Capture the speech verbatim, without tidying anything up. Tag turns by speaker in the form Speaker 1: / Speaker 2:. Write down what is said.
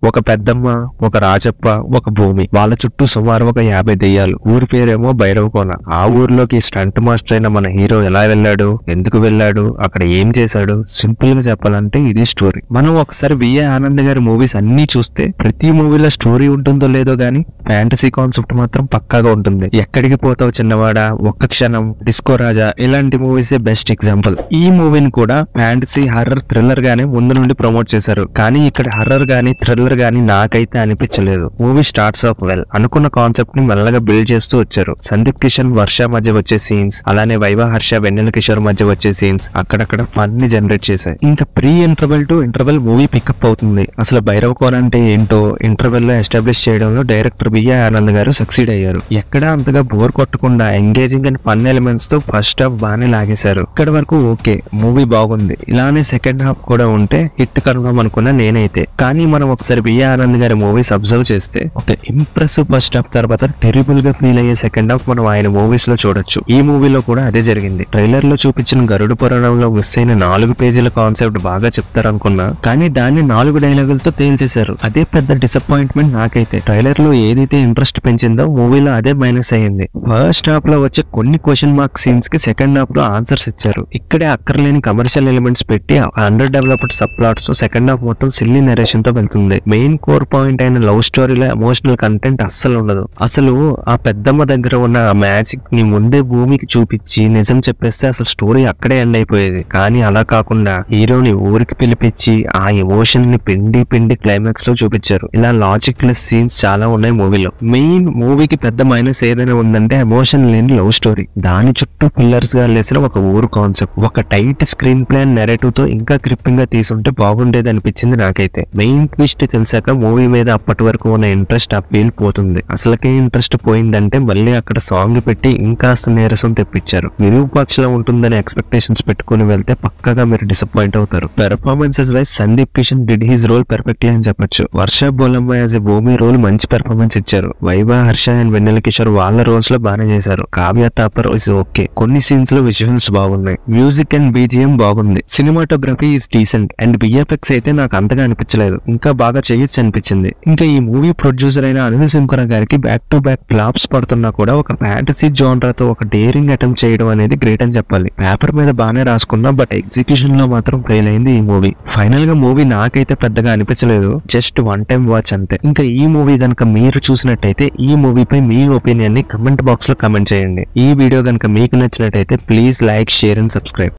Speaker 1: ఒక పెద్దమ్మ, ఒక రాజప్ప, ఒక భూమి. వాళ్ళ చుట్టూ సుమారు ఒక యాభై దెయ్యాలు. ఊరి పేరేమో భైరవకోన. ఆ ఊర్లోకి స్టంట్ మాస్టర్ అయిన మన హీరో ఎలా వెళ్ళాడు, ఎందుకు వెళ్ళాడు, అక్కడ ఏం చేశాడు, సింపుల్ గా చెప్పాలంటే ఇది స్టోరీ. మనం ఒకసారి విఏ ఆనంద్ గారి మూవీస్ అన్ని చూస్తే ప్రతి మూవీలో స్టోరీ ఉంటుందో లేదో గానీ ఫ్యాంటసీ కాన్సెప్ట్ మాత్రం పక్కాగా ఉంటుంది. ఎక్కడికి పోతావు చిన్నవాడ, ఒక్క క్షణం, డిస్కో రాజా ఇలాంటి మూవీసే బెస్ట్ ఎగ్జాంపుల్. ఈ మూవీని కూడా ఫ్యాంటసీ హర్రర్ థ్రిల్లర్ గానే ముందు నుండి ప్రమోట్ చేశారు. కానీ ఇక్కడ హర్రర్ గానీ థ్రిల్లర్ గానీ నాకైతే అనిపించలేదు. Movie starts off well. అనుకున్న కాన్సెప్ట్ ని మెల్లగా బిల్డ్ చేస్తూ వచ్చారు. సందీప్ కిషన్ వర్ష మధ్య వచ్చే సీన్స్, అలానే వైవా హర్ష వెన్నెల కిషోర్ మధ్య వచ్చే సీన్స్ అక్కడక్కడ ఫన్ ని జనరేట్ చేశాయి. ఇంకా pre interval to interval movie pickup అవుతుంది. అసలు భైరవ కోన అంటే ఏంటో ఇంటర్వెల్ లో ఎస్టాబ్లిష్ చేయడంలో డైరెక్టర్ బిఏ ఆనంద్ గారు సక్సీడ్ అయ్యారు. ఎక్కడ అంతగా బోర్ కొట్టకుండా ఎంగేజింగ్ అండ్ ఫన్ ఎలిమెంట్స్ తో ఫస్ట్ హాఫ్ బాగానే లాగేశారు. ఇక్కడ వరకు ఓకే, మూవీ బాగుంది. ఇలానే సెకండ్ హాఫ్ కూడా ఉంటే హిట్ కన్ఫర్మ్ అనుకున్నా నేనైతే. కానీ మనం ఒకసారి బిఏ ఆనంద్ గారి మూవీస్ అబ్జర్వ్ చేస్తే ఒక ఇంప్రెసివ్ ఫస్ట్ హాఫ్ తర్వాత టెరిబుల్ గా ఫీల్ అయ్యే సెకండ్ హాఫ్ మనం ఆయన మూవీస్ లో చూడొచ్చు. ఈ మూవీలో కూడా అదే జరిగింది. ట్రైలర్ లో చూపించిన గరుడ పురాణంలో మిస్ అయిన నాలుగు పేజీల కాన్సెప్ట్ బాగా చెప్తారనుకున్నా, కానీ దాన్ని నాలుగు డైలాగులతో తేల్చేశారు. అదే పెద్ద డిసప్పాయింట్మెంట్ నాకైతే. ట్రైలర్ లో ఏదైతే ఇంట్రెస్ట్ పెంచిందో మూవీలో అదే మైనస్ అయ్యింది. ఫస్ట్ హాఫ్ లో వచ్చే కొన్ని క్వశ్చన్ మార్క్ సీన్స్ కి సెకండ్ హాఫ్ లో ఆన్సర్స్ ఇచ్చారు. ఇక్కడే అక్కర్లేని కమర్షియల్ ఎలిమెంట్స్ పెట్టి అండర్ డెవలప్డ్ సబ్ ప్లాట్స్ తో సెకండ్ హాఫ్ మొత్తం సిల్లీ నరేషన్ తో వెళ్తుంది. మెయిన్ కోర్ పాయింట్ అయిన లవ్ స్టోరీలో ఎమోషనల్ కంటెంట్ అస్సలు ఉండదు. అసలు ఆ పెద్దమ్మ దగ్గర ఉన్న ఆ మ్యాజిక్ ని ముందే భూమికి చూపించి నిజం చెప్పేస్తే అసలు స్టోరీ అక్కడే ఎండ్ అయిపోయేది. కానీ అలా కాకుండా హీరోని ఊరికి పిలిపించి ఆ ఎమోషన్ ని పిండి పిండి క్లైమాక్స్ లో చూపించారు. ఇలా లాజిక్ లెస్ సీన్స్ చాలా ఉన్నాయి మూవీలో. మెయిన్ మూవీకి పెద్ద మైనస్ ఏదైనా ఉందంటే ఎమోషన్ లేని లవ్ స్టోరీ. దాని చుట్టూ పిల్లర్స్ గా లేసిన ఒక ఊరు కాన్సెప్ట్, ఒక టైట్ స్క్రీన్ ప్లాన్ నెరేటివ్ తో ఇంకా క్రిప్పింగ్ గా తీసుంటే బాగుండేది అనిపించింది నాకైతే. మెయిన్ ట్విస్ట్ తెలిసాక మూవీ మీద అప్పటి వరకు ఉన్న ఇంట్రెస్ట్ అప్పీల్ పోతుంది. అసలుకే ఇంట్రెస్ట్ పోయిందంటే మళ్ళీ అక్కడ సాంగ్ పెట్టి ఇంకాస్త నీరసం తెప్పించారు. విరూపాక్షలా ఉంటుందని ఎక్స్పెక్టేషన్స్ పెట్టుకుని వెళ్తే పక్కగా మీరు డిసప్పాయింట్ అవుతారు. Performances wise Sundeep Kishan did his role perfectly అని చెప్పొచ్చు. వర్ష బోలమ్మ యాజ్ ఎ భూమి రోల్ మంచి పెర్ఫార్మెన్స్ ఇచ్చారు. వైవా హర్ష అండ్ వెన్నెల కిషోర్ వాళ్ళ రోల్స్ లో బాగానే చేశారు. Kavya Thapar is okay. కొన్ని సీన్స్ లో విజువల్స్ బాగున్నాయి. మ్యూజిక్ అండ్ బీజిఎం బాగుంది. Cinematography is decent and VFX అయితే నాకు అంతగా అనిపించలేదు. ఇంకా బాగా చేయొచ్చు అనిపించింది. ఇంకా ఈ మూవీ ప్రొడ్యూసర్ అయిన అనిల్ సింకర గారికి బ్యాక్ టు బ్యాక్ ఫ్లాప్స్ పడుతున్నా కూడా ఒక ఫ్యాంటసీ జోనర్తో ఒక డేరింగ్ అటెంప్ట్ చేయడం అనేది గ్రేట్ అని చెప్పాలి. పేపర్ మీద బాగానే రాసుకున్నా బట్ ఎగ్జిక్యూషన్ లో మాత్రం ఫెయిల్ అయింది ఈ మూవీ. ఫైనల్ గా మూవీ నాకైతే పెద్దగా అనిపించలేదు. జస్ట్ వన్ టైం వాచ్ అంతే. ఇంకా ఈ మూవీ కనుక మీరు చూసినట్టయితే ఈ మూవీపై మీ ఒపీనియన్ ని కమెంట్ బాక్స్ లో కమెంట్ చేయండి. ఈ వీడియో కనుక మీకు నచ్చినట్టయితే please like, share and subscribe.